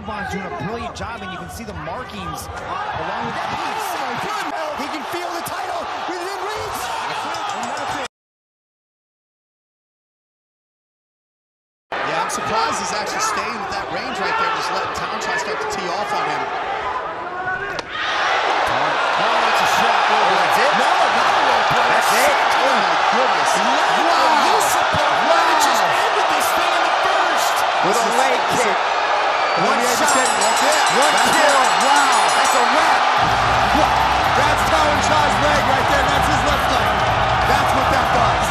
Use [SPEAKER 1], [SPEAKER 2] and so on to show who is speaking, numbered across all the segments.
[SPEAKER 1] Superbond's doing a brilliant job, and you can see the markings along with that piece. He can feel the title within reach.
[SPEAKER 2] Yeah, I'm surprised he's actually staying at that range right there, just letting Townsend start to tee off on him.
[SPEAKER 1] That's a shot. That's it? No, not a roll play. That's it.
[SPEAKER 2] Oh my goodness.
[SPEAKER 1] Wow. It just ended this thing in the first. With a leg kick. One shot.
[SPEAKER 2] That's it.
[SPEAKER 1] One kill. Wow. That's a wrap.
[SPEAKER 3] That's Townsend's leg right there. That's his left leg. That's what that does.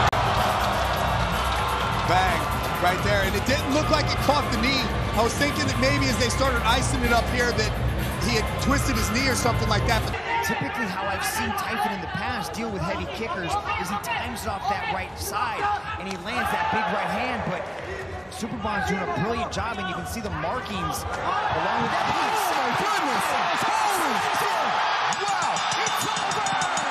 [SPEAKER 2] Bang. Right there. And it didn't look like it caught the knee. I was thinking that maybe as they started icing it up here that he had twisted his knee or something like that. But
[SPEAKER 1] typically how I've seen Typhon in the past deal with heavy kickers is he times it off that right side and he lands that big right hand, but Superbond's doing a brilliant job, and you can see the markings along with that piece.
[SPEAKER 3] Oh my goodness! Wow! It's over!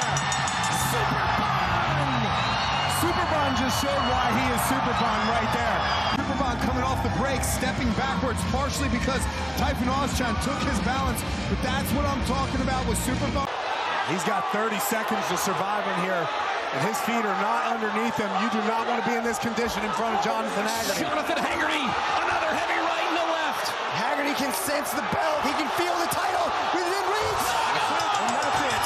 [SPEAKER 3] Superbond! Superbond just showed why he is Superbond right there. Superbond coming off the brakes, stepping backwards, partially because Typhon Ozcan took his balance, but that's what I'm talking about with Superbond. He's got 30 seconds to survive in here, and his feet are not underneath him. You do not want to be in this condition in front of Jonathan Haggerty.
[SPEAKER 4] Jonathan Haggerty, another heavy right and the left.
[SPEAKER 1] Haggerty can sense the belt. He can feel the title within reach.
[SPEAKER 3] And that's it.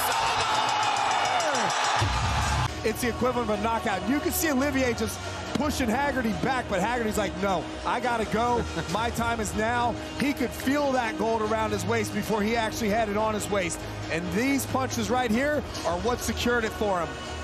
[SPEAKER 3] It's the equivalent of a knockout. You can see Olivier just pushing Haggerty back, but Haggerty's like, no, I gotta go. My time is now. He could feel that gold around his waist before he actually had it on his waist. And these punches right here are what secured it for him.